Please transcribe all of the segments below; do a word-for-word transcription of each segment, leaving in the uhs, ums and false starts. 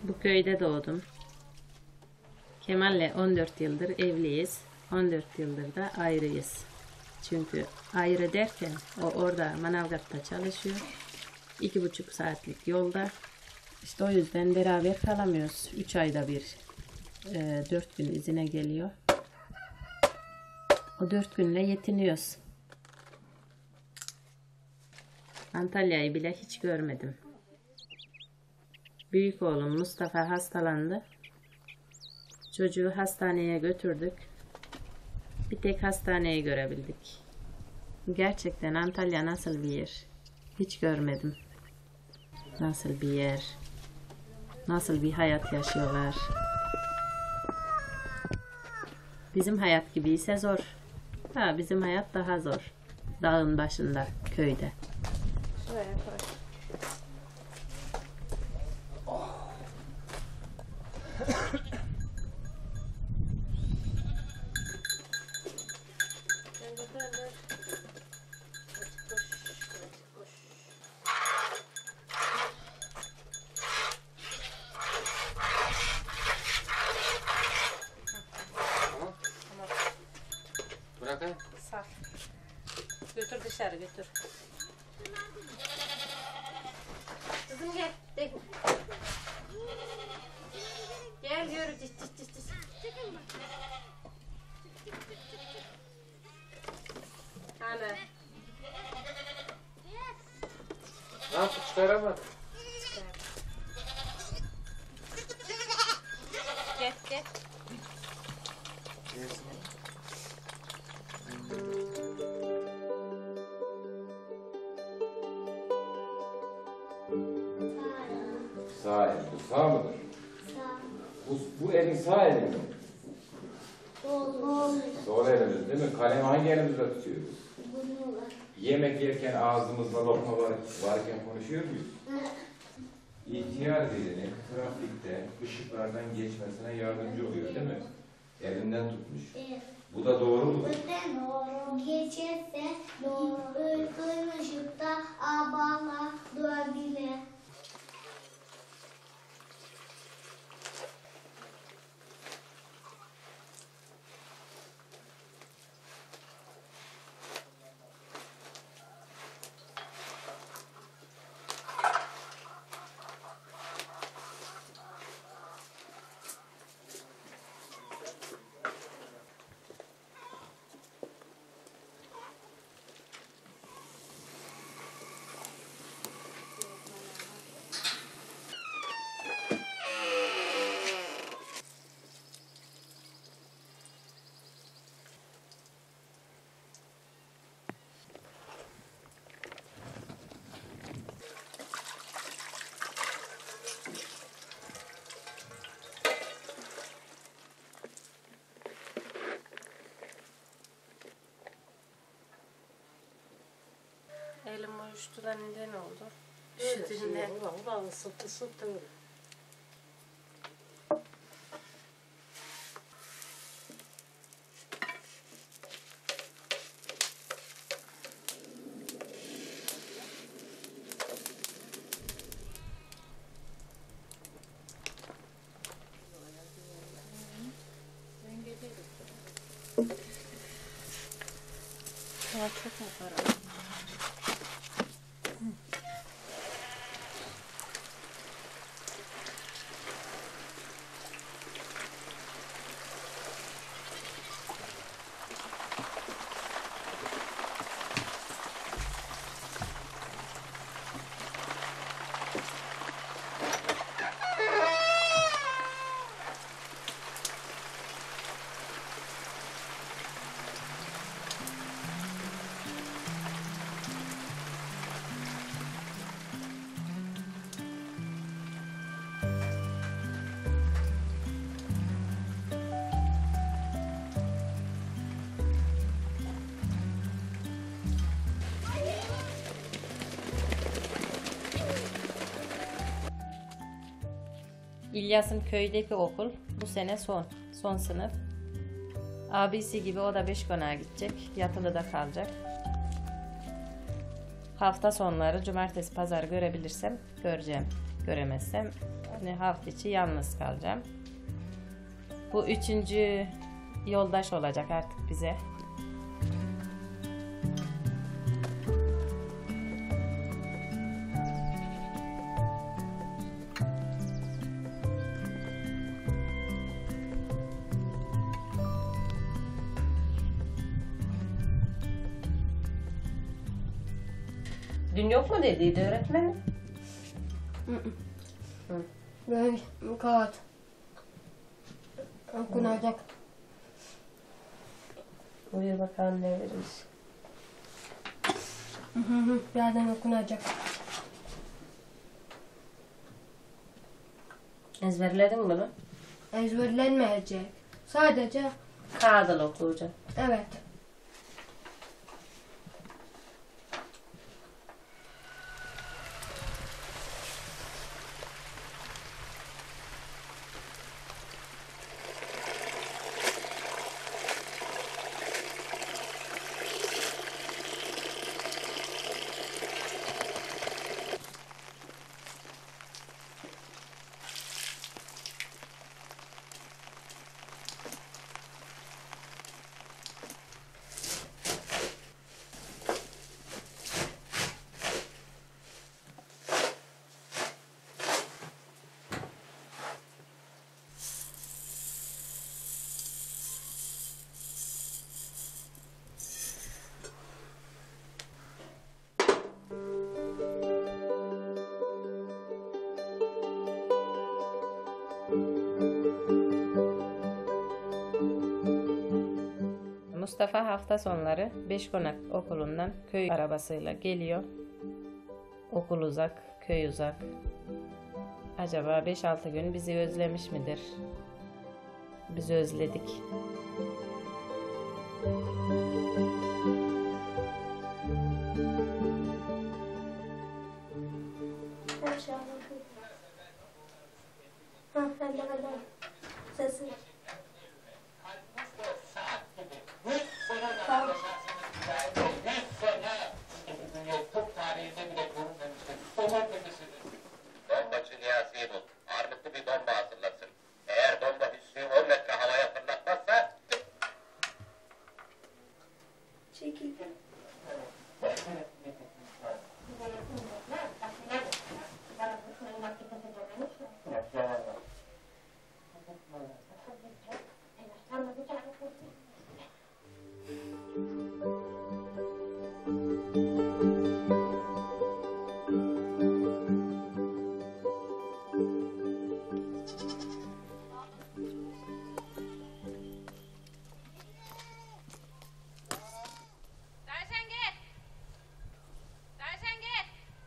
Bu köyde doğdum. Kemal'le on dört yıldır evliyiz. on dört yıldır da ayrıyız. Çünkü ayrı derken o orada Manavgat'ta çalışıyor. iki buçuk saatlik yolda. İşte o yüzden beraber kalamıyoruz. Üç ayda bir e, dört gün izine geliyor. O dört günle yetiniyoruz. Antalya'yı bile hiç görmedim. Büyük oğlum Mustafa hastalandı. Çocuğu hastaneye götürdük. Bir tek hastaneyi görebildik. Gerçekten Antalya nasıl bir yer? Hiç görmedim. Nasıl bir yer? Nasıl bir hayat yaşıyorlar? Bizim hayat gibi ise zor. Ha, bizim hayat daha zor. Dağın başında, köyde. Şuraya koy. Bırakayım. Sal. Götür dışarı götür. Kızım gel. De. Gel yürü. Cık cık cık cık. Ana. Nasıl çıkaramadım? Gel gel. Sağ el. Bu sağ mıdır? Sağ. Bu, bu elin sağ eli mi? Sol. Sol elimiz değil mi? Kalemi hangi elimizde tutuyoruz? Bunu var. Yemek yerken ağzımızda lokma var, varken konuşuyor muyuz? İhtiyar birinin trafikte ışıklardan geçmesine yardımcı oluyor değil mi? Elinden tutmuş. Evet. Bu da doğru mu? Öten doğru. Geçerse doğru. Uygun ışıkta abala durabilir. Elim uyuştu da neden oldu? Öyle Üşüdüğünden. şey, ulan, ulan ısıtı ısıtı öyle. Ya çok mu para? İlyas'ın köydeki okul bu sene son. Son sınıf. Abisi gibi o da beş konağa gidecek. Yatılıda kalacak. Hafta sonları cumartesi pazar görebilirsem göreceğim. göremezsem hani hafta içi yalnız kalacağım. Bu üçüncü yoldaş olacak artık bize. Dün yok mu dediydi öğretmenim? Ben kağıt. Okunacak. Buyur bakalım ne veririz. Birazdan okunacak. Ezberledin mi bunu? Ezberlenmeyecek. Sadece Kağıdla okuyacağım. evet. Mustafa hafta sonları Beşkonak okulundan köy arabasıyla geliyor. Okul uzak, köy uzak. Acaba beş altı gün bizi özlemiş midir? Biz özledik. Ha, hadi hadi. Sesi. Tamam. Bombacı Niyazi'yi bul. Ağırlıklı bir bomba hazırlasın. Eğer bomba Hüsnü'yü on metre havaya fırlatmazsa... Çekildim. Dersen gel. Dersen gel.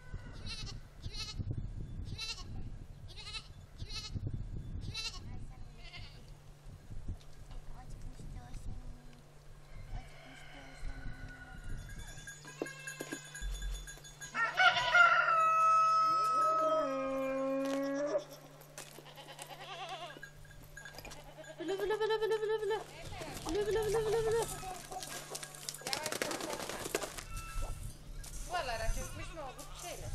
Bülü bülü bülü bülü bülü bülü. Bülü bülü bülü bülü bülü. Duvarlara çökmüş mü oldu bir şeyler?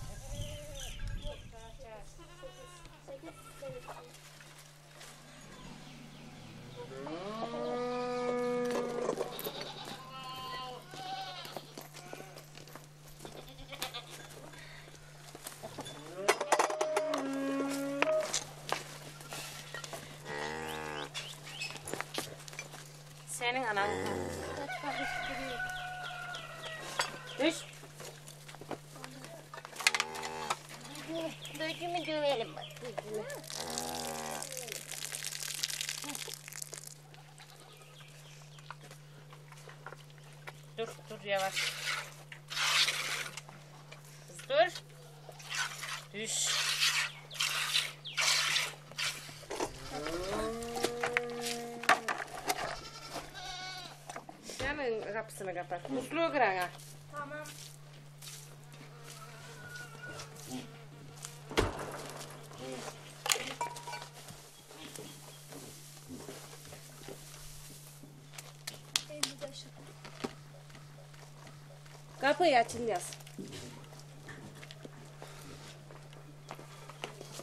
Senin anan. Düş. Gözümü dövelim bak gözümü. Dur dur yavaş. Kız dur. Düş. Hemen kapısını kapat. Musluğu kıran ha. Tamam. Kapıyı açın yaz.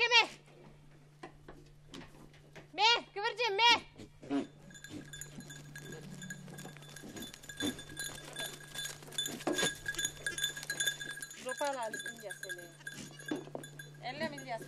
me. Me, kıvırcığım me. Zopalar ince seni. Elle mi ince?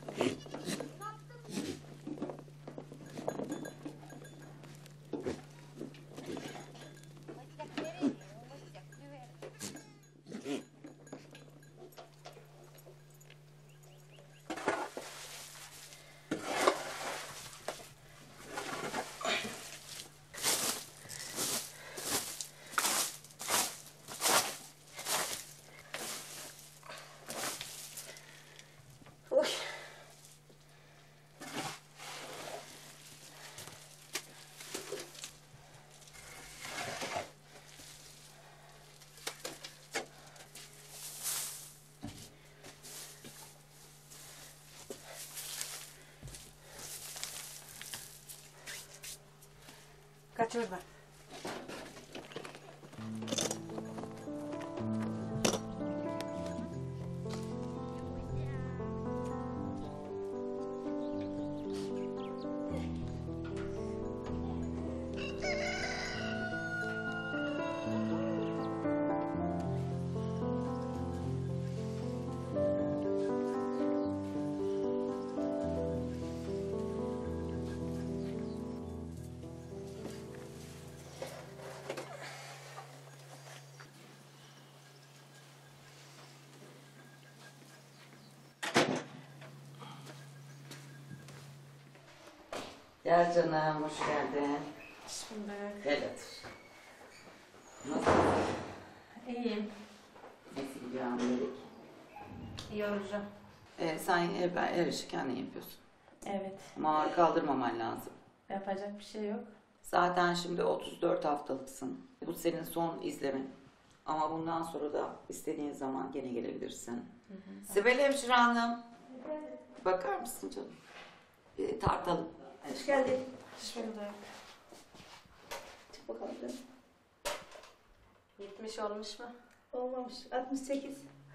Kaç orada? Gel canım, hoş geldin. Hoş bulduk. Gel otur. Nasılsın? İyiyim. Nasıl gidiyor hamilelik? Yorucu. Ee, sen her, her işi kendin yapıyorsun. Evet. Ama ağır kaldırmaman lazım. Yapacak bir şey yok. Zaten şimdi otuz dört haftalıksın. Bu senin son izlemin. Ama bundan sonra da istediğin zaman gene gelebilirsin. Hı hı. Sibel Hemşire Hanım. Bakar mısın canım? Bir tartalım. Hoş geldin. Hoş bulduk. Çık bakalım canım. yetmiş olmuş mu? Olmamış. altmış sekiz.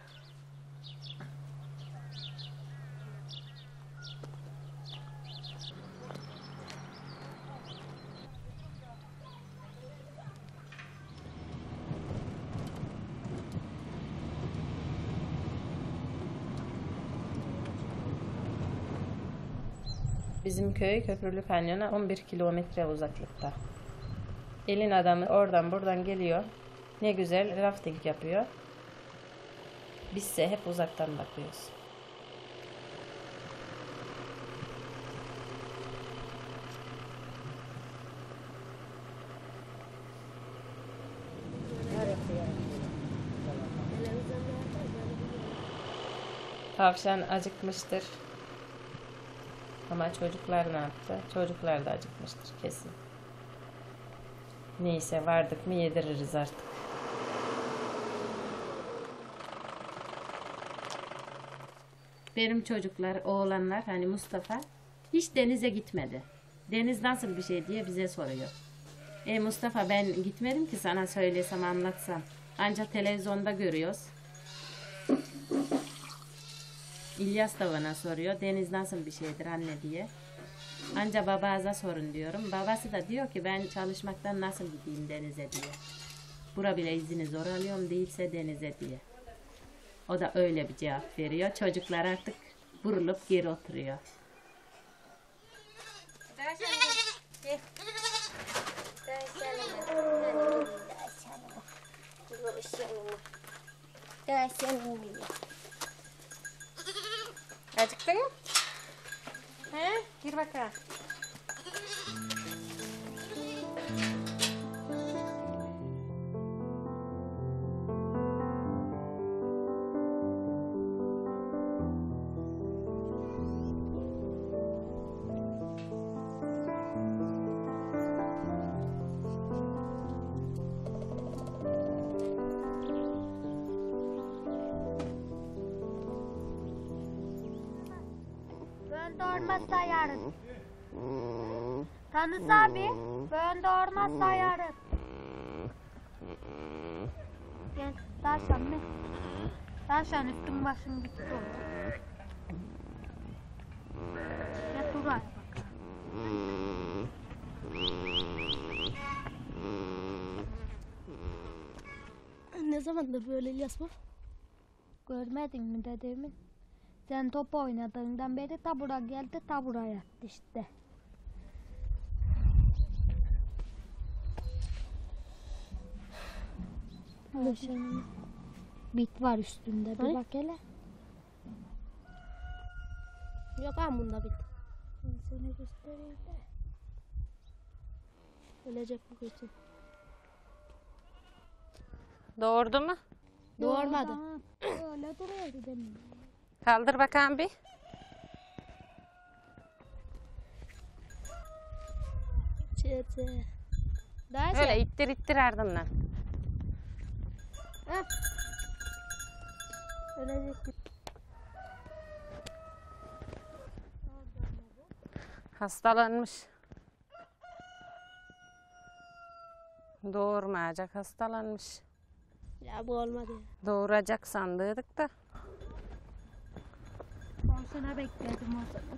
Bizim köy Köprülü Kanyon'a on bir kilometre uzaklıkta. Elin adamı oradan buradan geliyor. Ne güzel rafting yapıyor. Bizse hep uzaktan bakıyoruz. Tavşan acıkmıştır. Ama çocuklar ne yaptı? Çocuklar da acıkmıştır kesin. Neyse vardık mı yediririz artık. Benim çocuklar, oğlanlar hani Mustafa hiç denize gitmedi. Deniz nasıl bir şey diye bize soruyor. E Mustafa ben gitmedim ki sana söylesem anlatsam. Ancak televizyonda görüyoruz. İlyas da bana soruyor. Deniz nasıl bir şeydir anne diye. Anca babanıza sorun diyorum. Babası da diyor ki ben çalışmaktan nasıl gideyim denize diye. Bura bile izini zor alıyorum değilse denize diye. O da öyle bir cevap veriyor. Çocuklar artık burulup geri oturuyor. Acıktın mı? He? Gir bakalım. Ben doğurma sayarım. Tanış abi, ben doğurma sayarım. Gel, tavşan mı? Tavşan üstüm başım gitti. Ya Turay. Ne zamandır böyle İlyas bu? Görmedin mi dedemin? Sen top oynadığından beri tabura geldi, tabura yattı işte. Maşallah. Bit var üstünde, bir Hani? bak hele. Yok ama bunda bit. Ben seni göstereyim de. Ölecek bu keçi. Doğurdu mu? Doğurmadı. Yok, öyle duruyor dedemin. Kaldır bakalım bir. Çete. Daha Öyle şey. ittir ittir ardından. Heh. Ölecek. Hastalanmış. Doğurmayacak, hastalanmış. Ya bu olmadı ya. Doğuracak sandıydık da. On sene bekledim o zaman.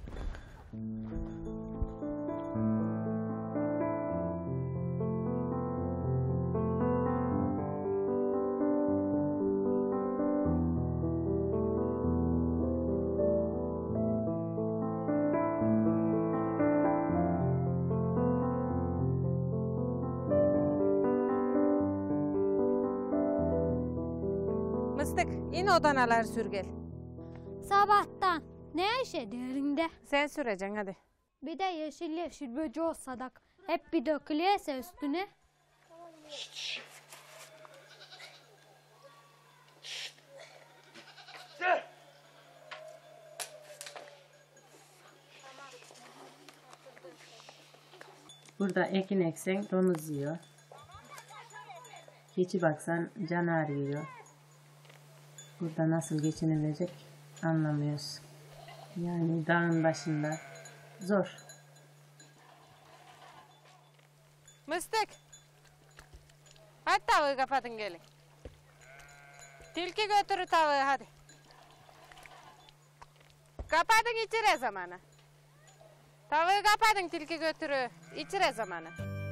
Mıstık, in odanalar sürgel. Sabahtan ne işedi elinde? Sen süreceksin hadi. Bir de yeşil yeşil böce olsa da hep bir dökülüyorsa üstüne. Burada ekin eksen domuz yiyor. Geçi baksan canar yiyor. Burada nasıl geçinilecek anlamıyoruz. Yani dağın başında zor. Mıstık. Hadi tavuğu kapatın gelin. Tilki götürü tavuğu hadi. Kapatın içire zamanı. Tavuğu kapatın tilki götürü içire zamanı.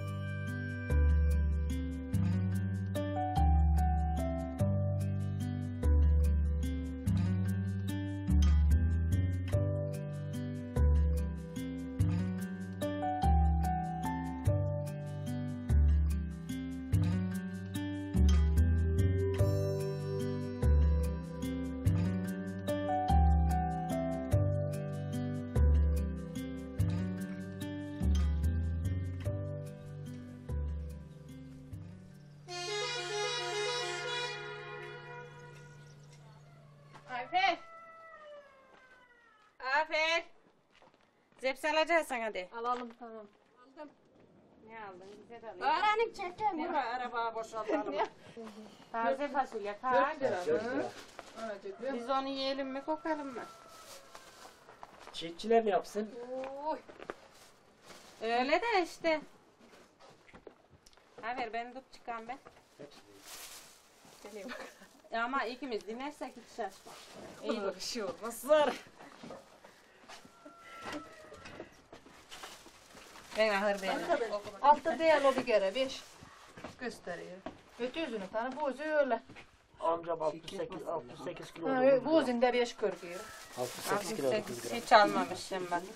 Aferin. Aferin. Zepsi alacaksın hadi. Alalım tamam. Aldım. Ne aldın? Bize de alayım. Öğrenim çekelim. Yürü arabaya boşaltalım. Taze fasulye kaç lira? Biz onu yiyelim mi kokalım mı? Çiftçiler ne yapsın? Öyle de işte. Ha ver ben tut çıkan be. E ama ikimiz dinlersek hiç şaşma. İyi Bir şey olmaz var. Ben ahır benim. Altta değil o bir kere. Beş. Gösteriyor. Öte yüzünü tanı. Bu yüzü öyle. Amcam altmış sekiz, altmış sekiz kilo. Ha, olur. bu yüzünde beş kırkıyor. altmış sekiz kilo. dokuz gram. Hiç almamışım bak.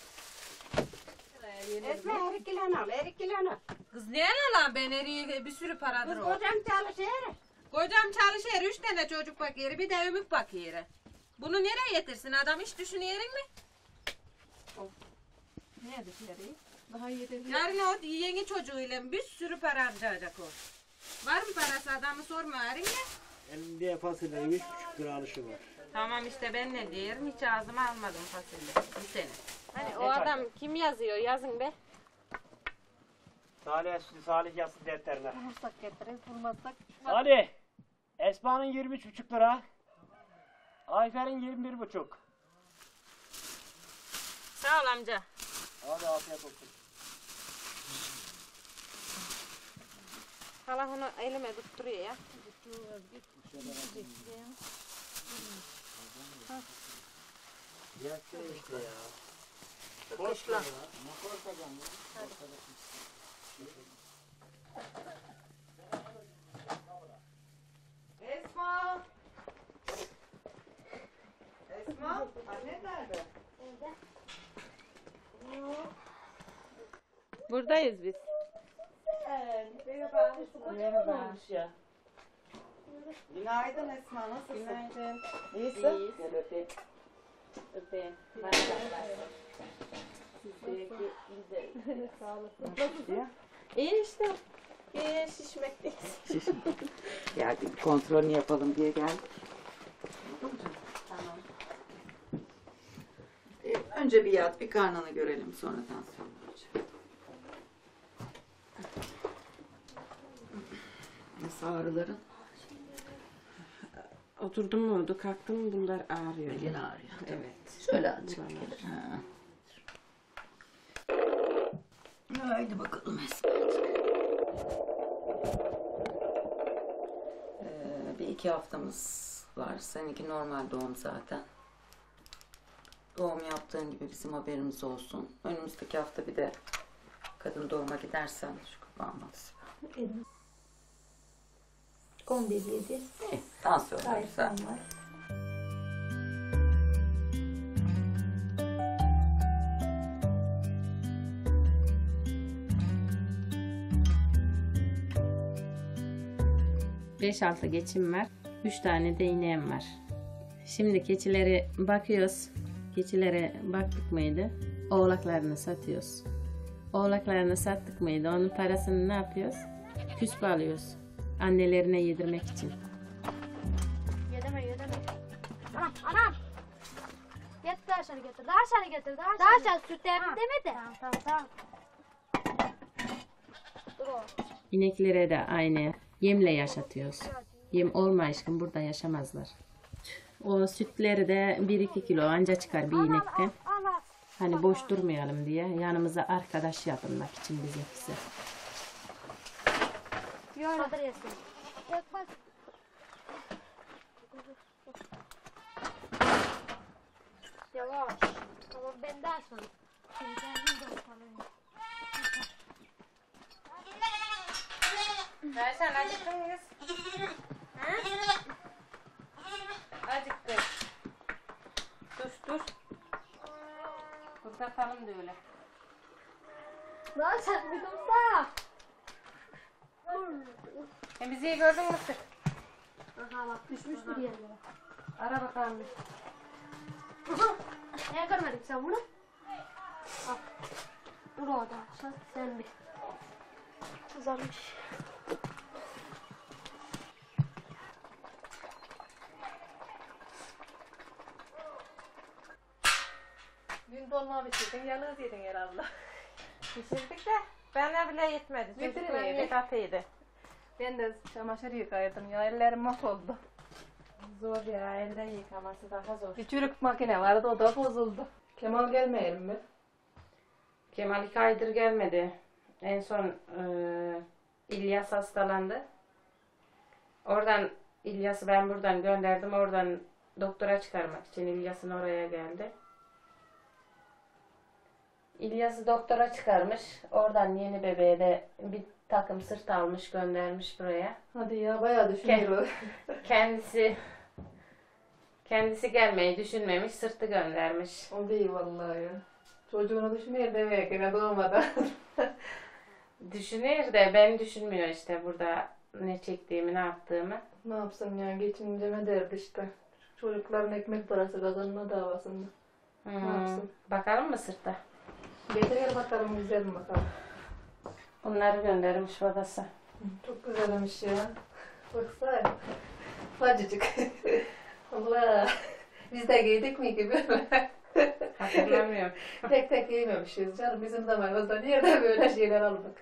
Esme her iki lan al, her iki lan al. Kız niye lan ben eriye bir sürü paradır Kız o. kocam çalışıyor. Kocam çalışıyor, üç tane çocuk bakıyor, bir de ömük bakıyor. Bunu nereye getirsin adam, hiç düşünüyorsun mi? Ne dışarı? Daha iyi değil. Yarın o yeni çocuğuyla bir sürü para harcayacak o. Var mı parası adamı sorma yarın ya. Elimde fasulyenin üç buçuk lira alışı var. Tamam işte ben ne diyorum, hiç ağzıma almadım fasulye bir sene. Hani o adam kim yazıyor, yazın be. Salih, Salih yazsın defterine. Bulursak getiririz, bulmazsak. Salih, Esma'nın yirmi üç buçuk lira. Ayfer'in yirmi bir buçuk. Sağ ol amca. Hadi afiyet olsun. Hala onu elime tutturuyor ya. Yaktı işte ya. Kışla. Esma. Esma. Anne nerede? Buradayız biz. Merhaba. Merhaba. Günaydın Esma. Nasılsın? Günaydın. İyisin? İyiyiz. Gel öpeyim. Öpeyim. Sağ olasın. Ya. İyi işte. İyi şişmekteyiz. Geldik kontrolünü yapalım diye geldik. Tamam. Ee, önce bir yat, bir karnını görelim, sonra tansiyon ölçelim. Nasıl ağrıların? Oturdum mu oldu, kalktım mı bunlar ağrıyor. Belin ağrıyor. Evet. Şöyle azıcık. Ha. Haydi bakalım Esma. Ee, bir iki haftamız var. Seninki normal doğum zaten. Doğum yaptığın gibi bizim haberimiz olsun. Önümüzdeki hafta bir de kadın doğuma gidersen şu kapağıma. on bir yedi. İyi, tansiyon Gayet güzel. normal. beş altı geçim var. üç tane de ineğim var. Şimdi keçilere bakıyoruz. Keçilere baktık mıydı? Oğlaklarını satıyoruz. Oğlaklarını sattık mıydı? Onun parasını ne yapıyoruz? Küspe alıyoruz. Annelerine yedirmek için. Yedeme yedeme. Anam anam. Getir daha aşağı getir. Daha aşağı getir. Daha aşağı. Daha aşağı sütlerini demedi. Tamam tamam tamam. Dur o. İneklere de aynı yemle yaşatıyoruz. Yem olmayışkın burada yaşamazlar. O sütleri de bir iki kilo anca çıkar bir inekten. Allah. Hani boş durmayalım diye yanımıza arkadaş yapılmak için bize bize. Yürü. Yesin. Yapmaz. Yavaş. Tamam ben daha sonra. Şimdi kendim de yapalım. Versen acıktın mıyız? Acıktık. Dur dur. Kurtatalım da öyle. Daha sen bir dursa. E bizi iyi gördün mü sık? Aha bak düşmüştür yerlere. Ara bakalım bir. Ne görmedin sen bunu? Al. Dur orada. Sen, sen bir. Kızarmış. Dün dolma pişirdin, yalnız yedin herhalde. Pişirdik de bana bile yetmedi. Getirin Çocuklar evi. bir katıydı. Ben de çamaşır yıkayırdım ya, ellerim mahvoldu. Zor ya, elde yıkaması daha zor. Bir çürük makine vardı, o da bozuldu. Kemal gelmeyelim mi? Kemal iki aydır gelmedi. En son e, İlyas hastalandı. Oradan İlyas'ı ben buradan gönderdim. Oradan doktora çıkarmak için İlyas'ın oraya geldi. İlyas'ı doktora çıkarmış. Oradan yeni bebeğe de bir takım sırt almış göndermiş buraya. Hadi ya, bayağı düşünüyor. Kendisi kendisi gelmeyi düşünmemiş, sırtı göndermiş. O değil vallahi ya. Çocuğunu düşünüyor demeye ki ne doğmadan. Düşünüyor da ben düşünmüyor işte burada ne çektiğimi, ne yaptığımı. Ne yapsın ya, geçineceğime derdi işte. Çocukların ekmek parası kazanma davasında. Hmm, Ne yapsın? bakalım mı sırta? Getir bakalım, güzel mi bakalım. Onları göndermiş babası. Çok güzelmiş ya. Baksana. Facıcık. Allah. Biz de giydik mi ki böyle? Hatırlamıyorum. Tek tek giymemişiz canım. Bizim zamanımızda nerede böyle şeyler aldık.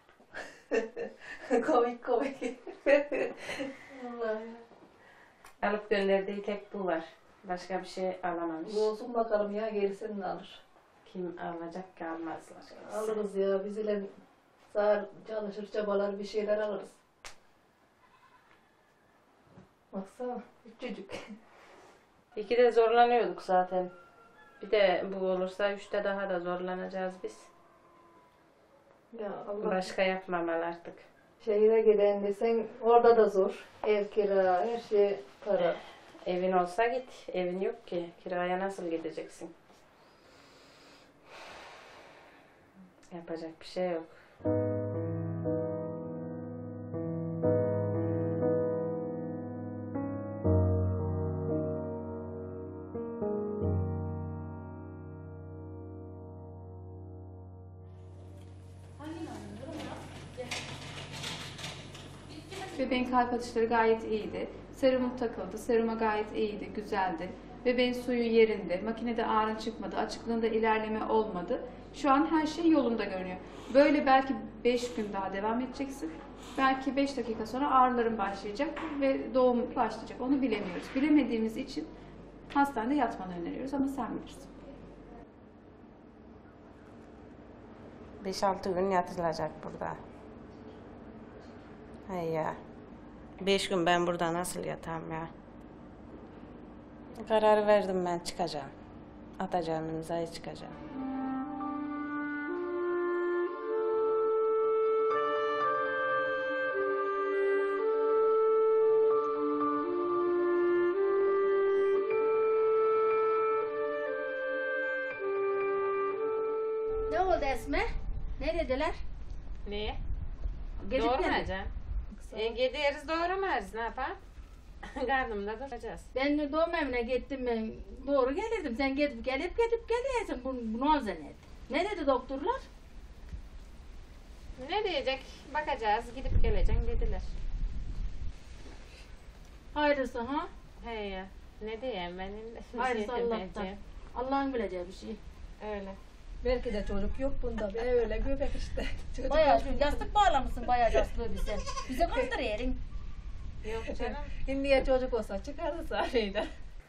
komik komik. Allah ya. Alıp gönderdiği tek bu var. Başka bir şey alamamış. Bu olsun bakalım ya, gerisini de alır. Kim alacak ki almazlar. Alırız ya, biz ile sağır çalışır çabalar bir şeyler alırız. Baksana küçücük. İki de zorlanıyorduk zaten. Bir de bu olursa üçte daha da zorlanacağız biz. Ya Allah. Başka yapmamalı artık. Şehire giden desen orada da zor. Ev kira, her şey para. Evin olsa git. Evin yok ki. Kiraya nasıl gideceksin? Yapacak bir şey yok. Bebeğin kalp atışları gayet iyiydi. Serumu takıldı. Seruma gayet iyiydi, güzeldi. Bebeğin suyu yerinde. Makinede ağrı çıkmadı. Açıklığında ilerleme olmadı. Şu an her şey yolunda görünüyor. Böyle belki beş gün daha devam edeceksin. Belki beş dakika sonra ağrıların başlayacak ve doğum başlayacak. Onu bilemiyoruz. Bilemediğimiz için hastanede yatmanı öneriyoruz ama sen bilirsin. beş altı gün yatılacak burada. Hay ya. beş gün ben burada nasıl yatam ya? Karar verdim, ben çıkacağım. Atacağım imzayı, çıkacağım. Ne oldu Esme? Ne dediler? Niye? Gidip Doğurmayacağım. E, gideriz doğuramayız, ne yapalım? Karnımda duracağız. Ben de doğum evine gittim, ben doğru gelirdim. Sen gidip gelip gidip geliyorsun. Bu, bu ne zannet? Ne dedi doktorlar? Ne diyecek? Bakacağız, gidip geleceksin dediler. Hayırlısı ha? He ya. Ne diyeyim benim de. Hayırlısı Allah'tan. Allah'ın bileceği bir şey. Öyle. Belki de çocuk yok bunda. Be. Öyle göbek işte. Çocuk Bayağı şu yastık bağlamışsın bayağı yastığı bize. Bize kandırıyorsun. Yok canım. Şimdiye çocuk olsa çıkardı sahneyden.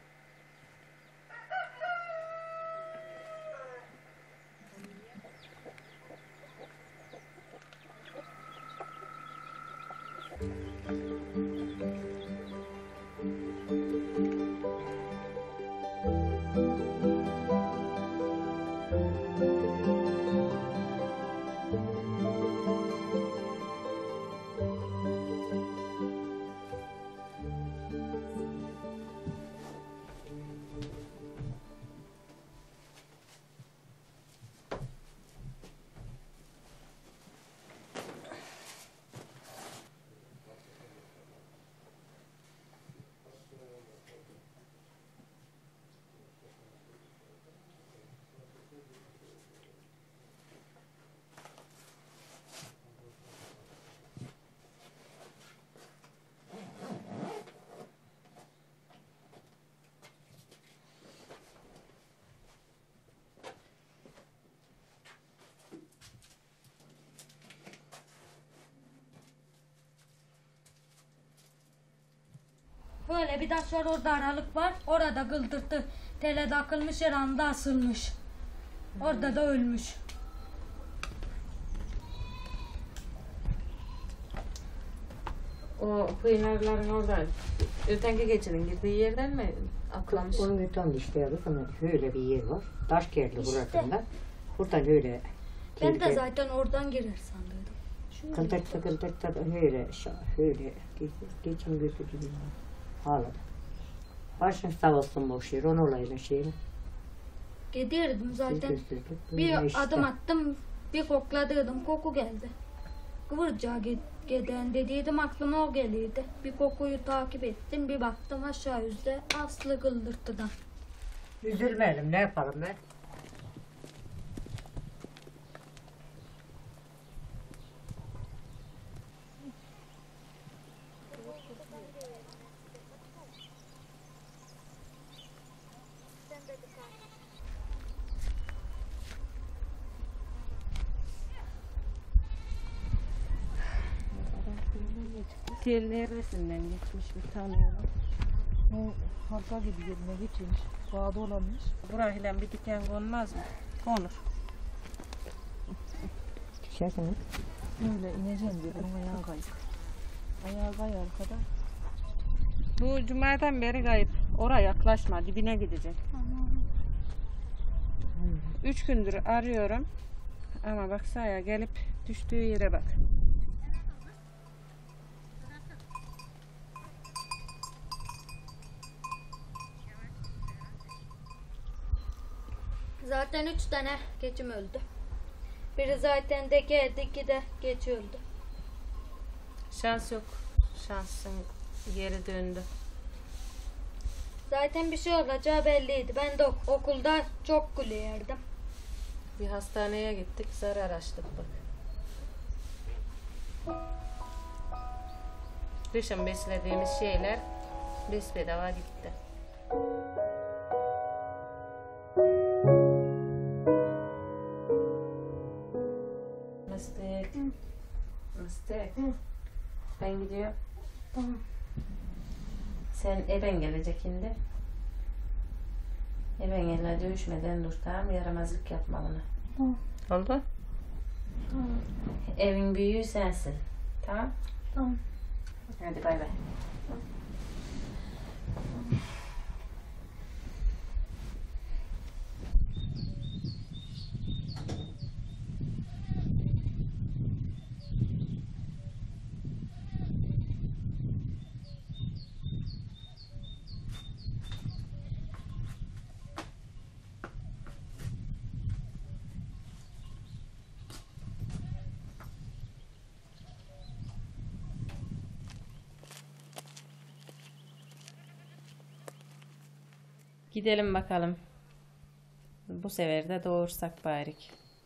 Böyle bir taş var, orada aralık var. Orada kıldırdı. Tele takılmış, herhalde asılmış. Orada da ölmüş. O pınarların oradan, ötenki geçinin girdiği yerden mi atlamış? Onun öten işte yazısında şöyle bir yer var. Taş geldi İşte. buradan. Buradan öyle. Ben de zaten oradan girer sandıydım. Şöyle Kıldırttı kıldırttı öyle şöyle geçim götürdü. Ağladı. Başın sağ olsun boş yer. Onun olayla şeyini. Giderdim zaten. Götürdük. Bir işte. adım attım, bir kokladıydım, koku geldi. Kıvırcığa giden dediydim, aklıma o geliydi. Bir kokuyu takip ettim, bir baktım aşağı yüzde Aslı Gıldırtı'dan. Üzülmeyelim, ne yapalım ben? Tel neresinden geçmiş bir tanıyorum. O halka gibi yerine geçmiş. Bağda olamış. Burayla bir diken konmaz mı? Konur. Düşersin mi? Böyle ineceğim diye bunun ayağı kayıp. Ayağı kayar arkada. Bu cumadan beri kayıp. Oraya yaklaşma, dibine gidecek. Üç gündür arıyorum. Ama baksana gelip düştüğü yere bak. Zaten üç tane keçim öldü. Biri zaten de geldi, iki de geç öldü. Şans yok. Şansın geri döndü. Zaten bir şey olacağı belliydi. Ben de ok- okulda çok gülüyordum. Bir hastaneye gittik, zarar açtık bak. Kışın beslediğimiz şeyler besbedava gitti. Mıstık. Mıstık. Ben gidiyorum. Tamam. Sen eben gelecek şimdi. Ebenle dövüşmeden dur, tamam mı? Yaramazlık yapma bana. Tamam. Oldu? Tamam. Evin büyüğü sensin. Tamam? Tamam. Hadi bay bay. Gidelim bakalım. Bu sefer de doğursak bari.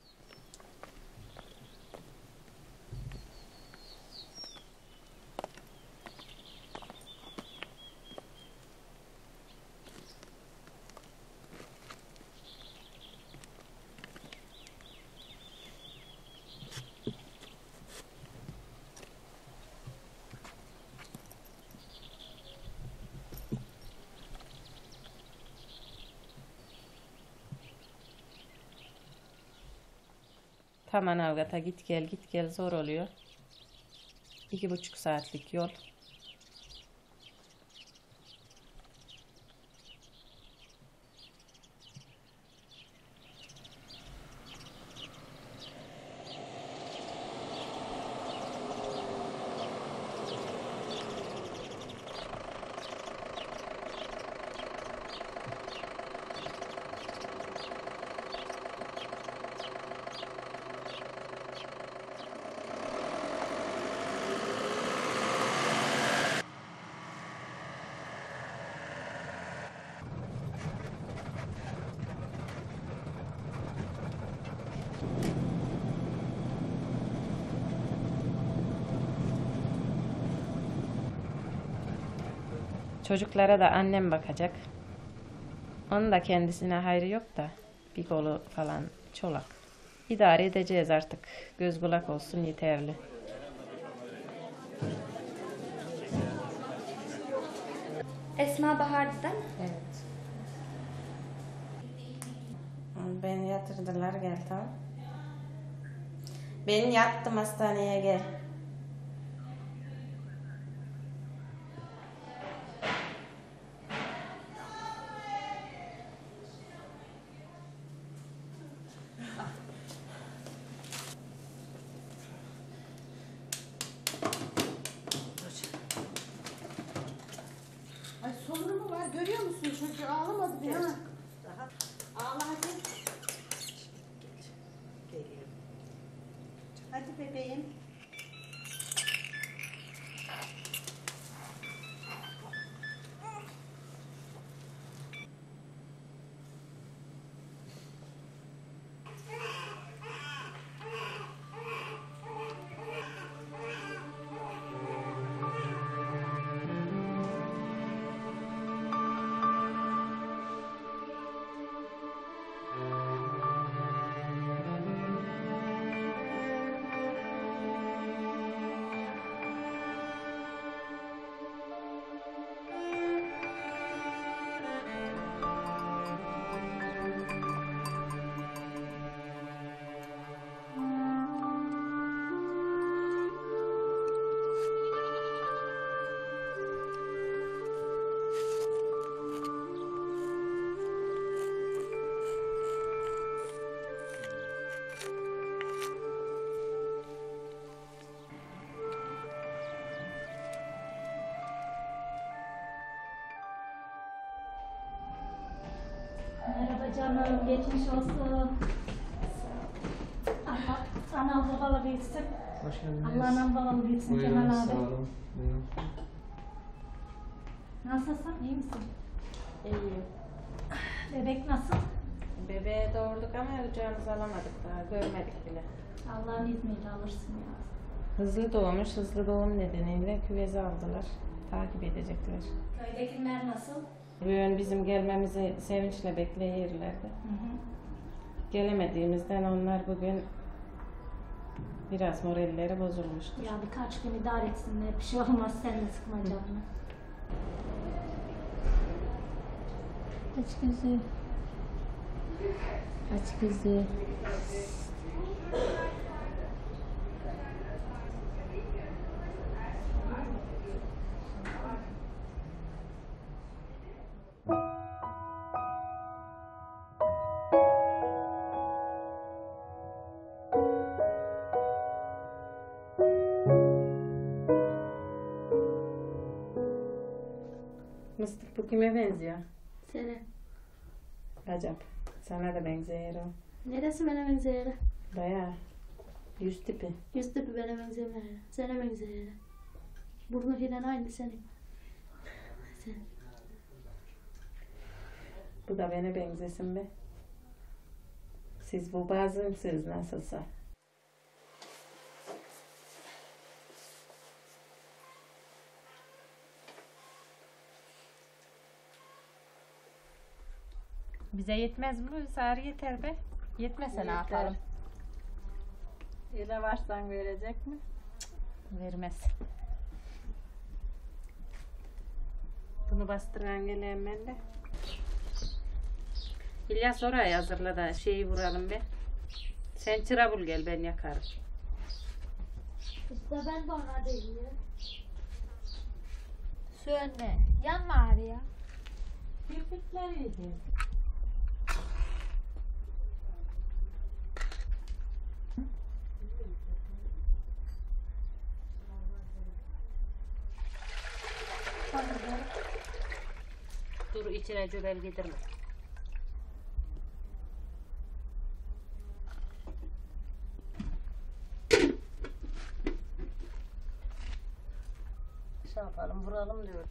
Tam Manavgat'a git gel git gel zor oluyor. İki buçuk saatlik yol. Çocuklara da annem bakacak. Onun da kendisine hayrı yok da bir kolu falan çolak. İdare edeceğiz artık. Göz kulak olsun yeterli. Esma Bahar'dı değil mi? Evet. Beni yatırdılar, gel tamam. Ben yattım, hastaneye gel. Ay sorunu mu var? Görüyor musun çocuğu? Ağlamadı bile ha. Ağla hadi. Hadi bebeğim. canım, geçmiş olsun. Allah, anam babalı büyütsün. Hoş geldiniz. Allah anam babalı büyütsün Kemal Buyurun, abi. sağ olun. Buyurun. Nasılsın, iyi misin? İyiyim. Bebek nasıl? Bebeği doğurduk ama kucağımıza alamadık daha, görmedik bile. Allah'ın izniyle alırsın ya. Hızlı doğmuş, hızlı doğum nedeniyle küveze aldılar. Takip edecekler. Köydekiler nasıl? Bugün bizim gelmemizi sevinçle bekleyirlerdi. Hı hı. Gelemediğimizden onlar bugün biraz moralleri bozulmuştur. Ya birkaç gün idare etsinler, bir şey olmaz, sen de sıkma canını. Aç gözü. Aç gözü. Mıstık bu kime benziyor? Sene. Acap. Sana da benziyor o. Neresi bana benziyor? Bayağı. Yüz tipi. Yüz tipi bana benziyor. Sana benziyor. Burnu filan aynı senin. Sen. Bu da bana benzesin be. Siz bu bazımsınız nasılsa. Bize yetmez mi? Sarı yeter be. Yetmese ne yapalım? Ele varsan verecek mi? Cık, vermez. Bunu bastıran gelen ben de. İlyas oraya hazırla da şeyi vuralım be. Sen çıra bul gel, ben yakarım. İşte ben de ona değilim. Sönme. Yanma ağrıya. Kirpikler yedi. Dur içine cöbel getirme. Şey yapalım, vuralım diyorum.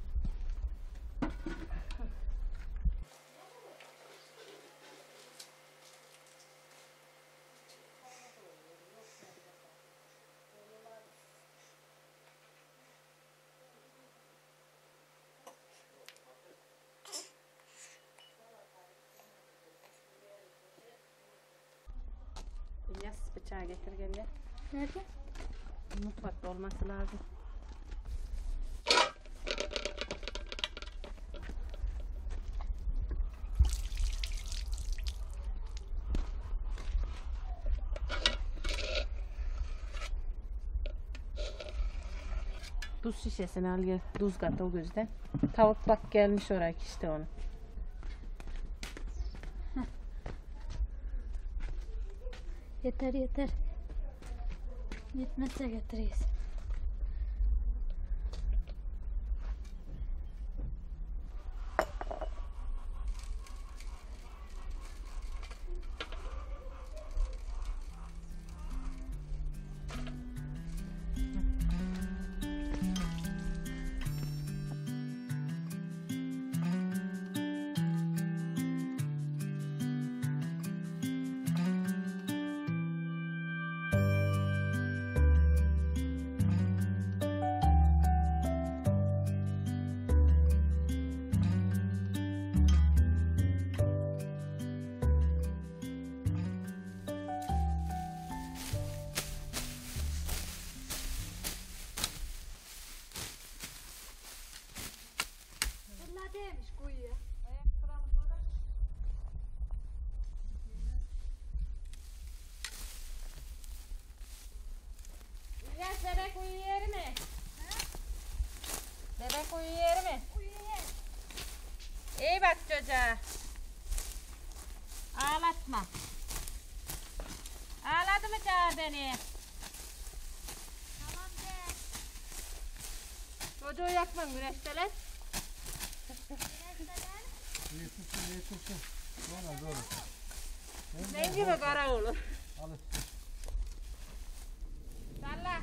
İlyas bıçağı getir gel ya. Nerede? Mutfakta olması lazım. Tuz şişesini al gel. Tuz kat o gözden. Tavuk bak gelmiş oraya işte onu. Yeter yeter. Yetmezse getiririz. Demiş kuyuya. İlyas bebek uyu yer mi? Bebek uyu yer mi? Kuyu yer. İyi bak çocuğa. Ağlatma. Ağladı mı çağır beni? Tamam de. Çocuğu yakma güneşteler. Güneşteler. Yetirsin, yetirsin. Ne gibi kara olur? Salla.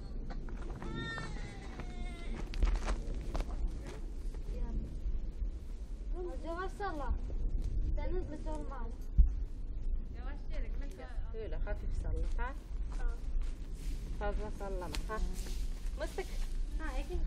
Yavaş salla. Sen hızlı olma. Yavaş çeyrek. Böyle hafif salla. Ha? Tamam. Fazla sallama. Ha? Mıstık. Ha, ekin.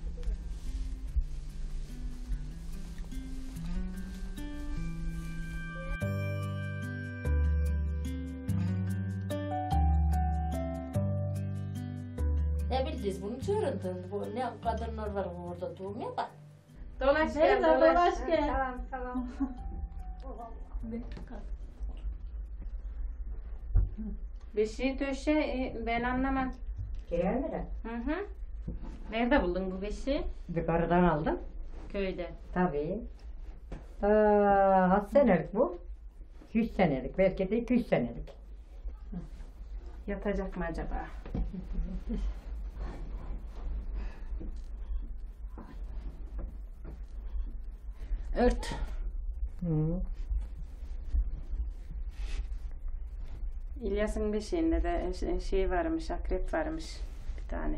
Ne bileceğiz bunu çığırındın. Bu ne kadınlar var burada durmuyor da. Dolaş Nerede? gel, dolaş. Dolaş gel. Tamam, tamam. Beşiği döşe, e, ben anlamam. Gelmedi. Hı hı. Nerede buldun bu beşiği? Yukarıdan aldım. Köyde. Tabii. Aa, kaç senelik bu? yüz senelik. Belki de iki yüz senelik. Yatacak mı acaba? Ört. Hı. İlyas'ın beşiğinde de şey varmış, akrep varmış bir tane.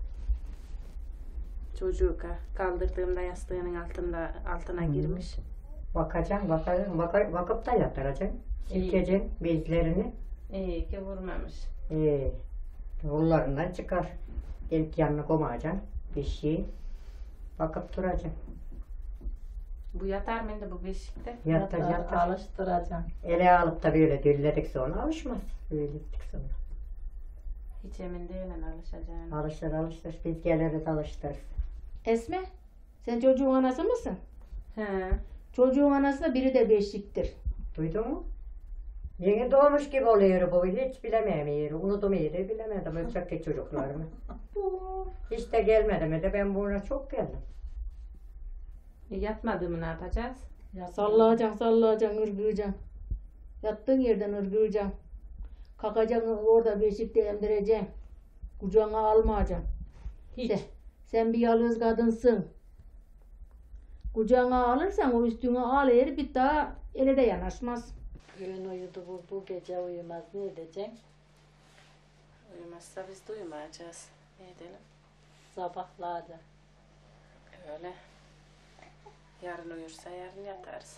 Çocuğu ka- kaldırdığımda yastığının altında altına Hı. girmiş. Bakacaksın, bakacaksın, bakar, bakıp da yatıracaksın. Silkeceksin bezlerini. İyi ki vurmamış. Ee, yollarından çıkar. İlk yanına komayacaksın. Bir şey. Bakıp duracaksın. Bu yatar mıydı bu beşikte? Yatar, yatar. Alıştıracaksın. Ele alıp da böyle dölledik sonra alışmaz. Böyle ettik sonra. Hiç emin değilim alışacağını. Alışır alışır. Biz geliriz alıştırırız. Esme, sen çocuğun anası mısın? He. Çocuğun anası da biri de beşiktir. Duydun mu? Yeni doğmuş gibi oluyor bu. Hiç bilemeyemiyorum. Unuttum yeri bilemedim. Öpsek çocuklarımı. Hiç de gelmedi de ben buna çok geldim. E, yatmadı mı ne yapacağız? Sallayacaksın, sallayacaksın, ırgıyacaksın. Yattığın yerden ırgıyacaksın. Kalkacaksın orada beşikte emdireceksin. Kucağına almayacaksın. Hiç. Sen, sen bir yalnız kadınsın. Kucağına alırsan o üstüne ağlayır bir daha ele de yanaşmaz. Gün uyudu bu, bu gece uyumaz. Ne edeceksin? Uyumazsa biz de uyumayacağız. Ne edelim? Sabahlayacak. Öyle. Yarın uyursa yarın yatarız.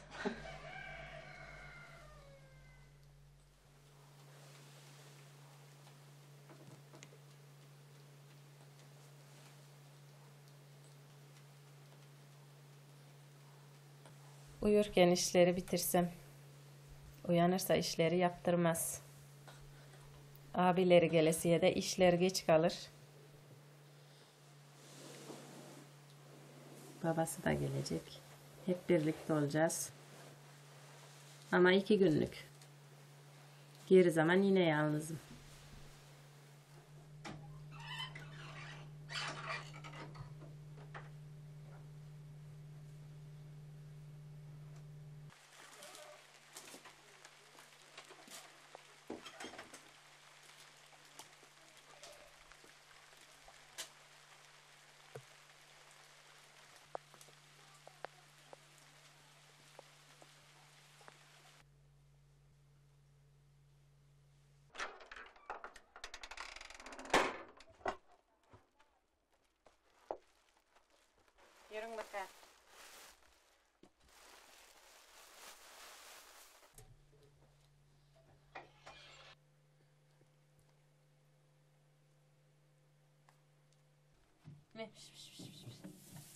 Uyurken işleri bitirsem. Uyanırsa işleri yaptırmaz. Abileri gelesiye de işler geç kalır. Babası da gelecek. Hep birlikte olacağız. Ama iki günlük. Geri zaman yine yalnızım. Yürün bakalım. Ne? Piş, piş, piş, piş, piş.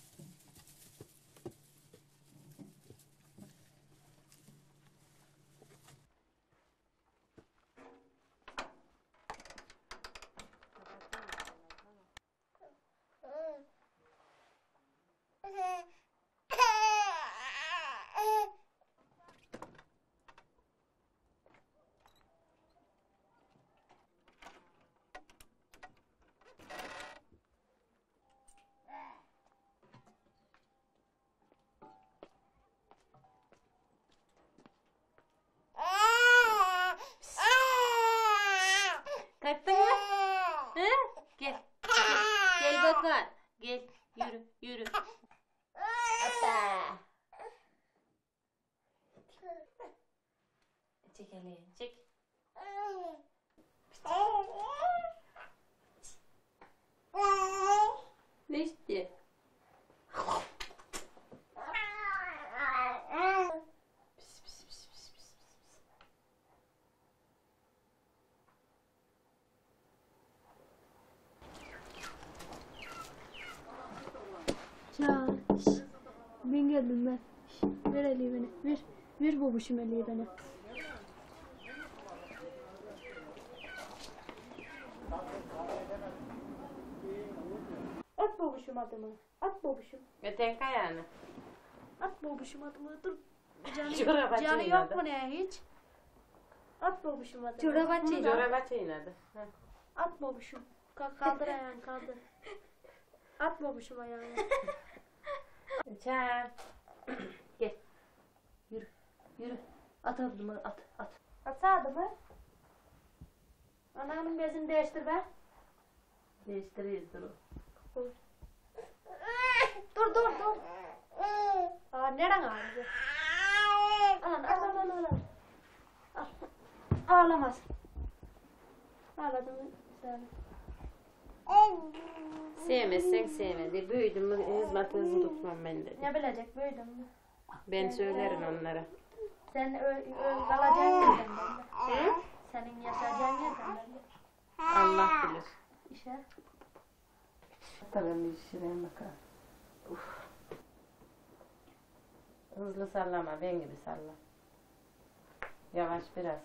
Kalktın mı? Hı? Gel. Gel bakalım. Gel. Yürü. Yürü. Hoppa. Çek hele, çek. Ne istiyor? Ya, şş, ben geldim ben. Şş, ver eli beni, ver. Ver babuşum eli bana. At babuşum adımı, at babuşum. Öten kayağını. At babuşum adımı, dur. Canı, Çoraba canı çiğnedi. yok mu ne hiç? At babuşum adımı. Çoraba Bunu çiğnedi. da- Çoraba çiğnedi. Heh. At babuşum. Ka- kaldır ayağını kaldır. At babuşum ayağını. Çağır. Gel. Yürü. Yürü. At adımı at at. Atsa adımı. Ananın bezini değiştir be. Değiştiririz dur. Dur dur dur. Aa neren ağrıyor? Al al al al al. Al. Ağlamaz. Ağladın mı? Sen. Sevmezsen sevme de. Büyüdüm mü hizmetinizi tutmam ben de. Ne bilecek büyüdün mü? Ben söylerim onlara. Sen ö, ö, kalacağın yerden belli. Senin yaşayacağın yerden belli. Allah bilir. İşte. Tabii bir şuraya bakalım. Uf. Hızlı sallama, ben gibi salla. Yavaş biraz.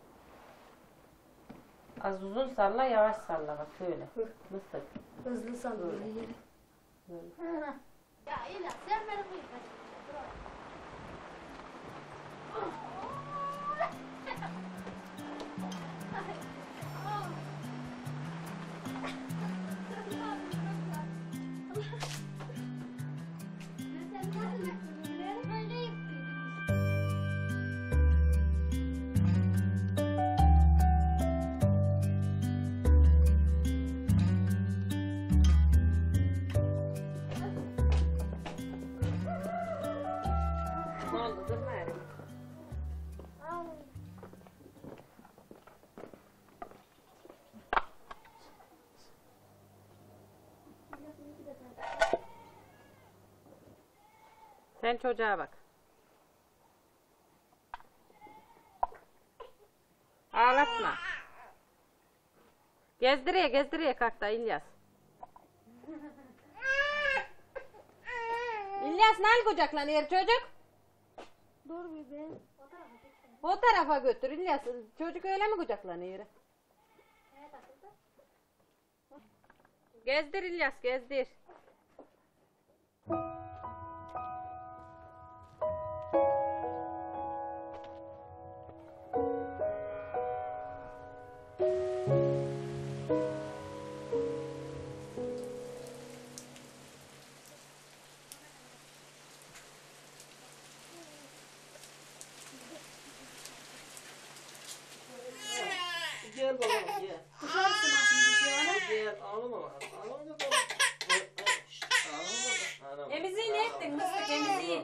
Az uzun salla, yavaş salla bak şöyle. Mıstık. Hızlı sallıyor yeri. Böyle. Ya İlyas sen benim bu yıkacağım. Ne oldu durma yani. Sen çocuğa bak. Ağlatma. Gezdiriye gezdiriye kalk da İlyas. İlyas nal kucaklanıyor çocuk? Dur bebeğim. O tarafa götür İlyas. Çocuk öyle mi kucaklanıyor? Gezdir İlyas gezdir. Gel babam gel. Dışarısı nasıl düşüyor ana? Gel ağlama bakalım. Ağlama bakalım. Ağlama bakalım. Emizi ne ettin mıstık emizi?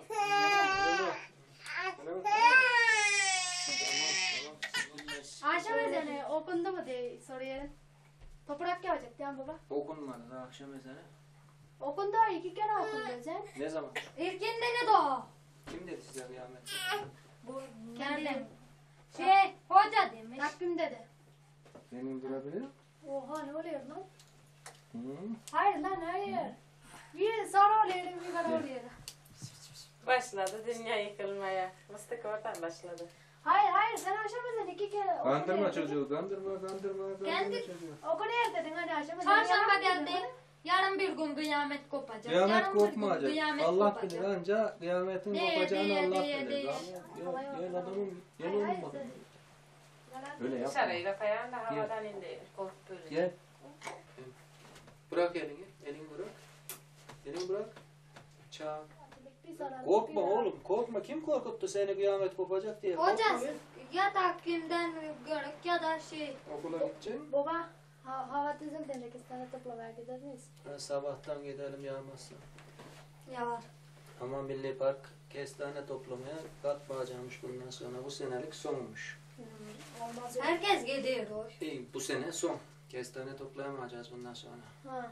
Ayşe Mezene okundu mu diye soruyorum. Toprak gelecek değil mi baba? Okunmadı daha akşam ezanı. Okundu iki kere okundu sen. Ne zaman? İlkinde ne de o? Kim dedi size kıyamet? Bu kendim. Şey hoca demiş. Rabbim dedi. Benim durabilir mi? Oha ne oluyor lan? Hı. Hayır lan hayır. Bir sarı oluyor bir kara oluyor. Başladı dünya yıkılmaya. Mıstık oradan başladı. Hayır hayır sen Ayşe Mezene iki kere Kandırma çocuğu, kandırma, kandırma, kandırma Kendi çocuğu. okunuyor dedin hani Ayşe Mezene. Çarşamba geldi. Yarın bir gün kıyamet kopacak. Kıyamet Yarın bir gün kopmayacak. kıyamet Allah kopacak. bilir anca kıyametin Diye, kopacağını diye, Allah diye, bilir. diye. Gel, gel adamın gel oğlum bak. Öyle yapma. Dışarıyla kayan da havadan indi. Korktu böyle. Gel. Bırak elini. Elini bırak. Elini bırak. Çağır. Korkma oğlum. Korkma. Kim korkuttu seni kıyamet kopacak diye? Hoca Korkma. ya takvimden görük ya da şey. Okula gideceksin. Baba ha hava düzeltince iki tane toplamaya gider miyiz? Ha, sabahtan gidelim yağmazsa. Ya var. Ama Milli Park kestane toplamaya kalkmayacakmış bundan sonra. Bu senelik sonmuş. Olmaz. Herkes gidiyor. İyi, bu sene son. Kestane toplayamayacağız bundan sonra. Ha.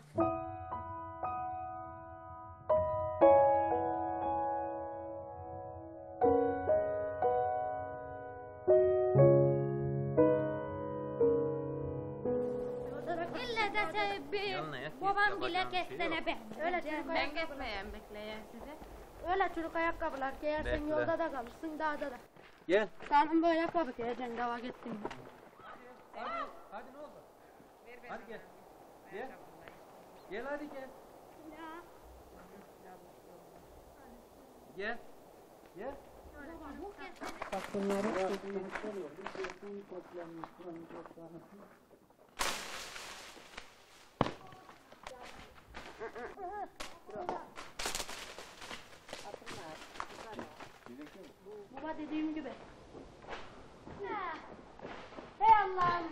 İlle de şey bir babam bile kestene be. Öyle çocuk Ben ayakkabılar. gitmeyeyim bekleyin size. Öyle çocuk ayakkabılar giyersin Bekle. yolda da kalırsın dağda da. Gel. Sen böyle ayakkabı giyeceksin dava gittin mi? Hadi, hadi ne oldu? Hadi gel. Gel. Gel hadi gel. Gel. Gel. Bak bunları Baba dediğim gibi. Hey Allah'ım.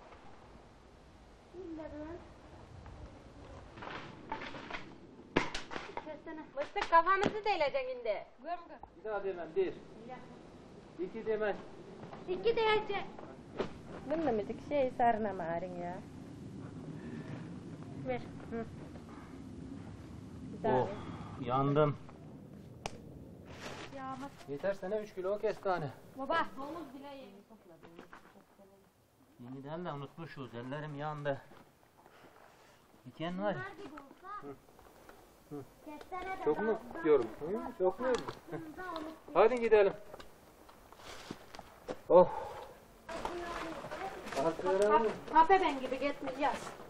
Mıstık kafanızı deleceksin şimdi. Bir daha demem. Bir. İki demem. İki diyecek. Bunda müzik şey sarına ağrın ya. Ver. Hı. Oh, yandım. Yağmur. Yeter sana üç kilo kestane. Baba. Domuz bile yeni topladım. Yeniden de unutmuşuz. Ellerim yandı. Diken var. Çok mu diyorum? Hı? Çok mu? Hadi gidelim. Oh. Arkaya mı? Kape ben gibi gitmeyeceğiz.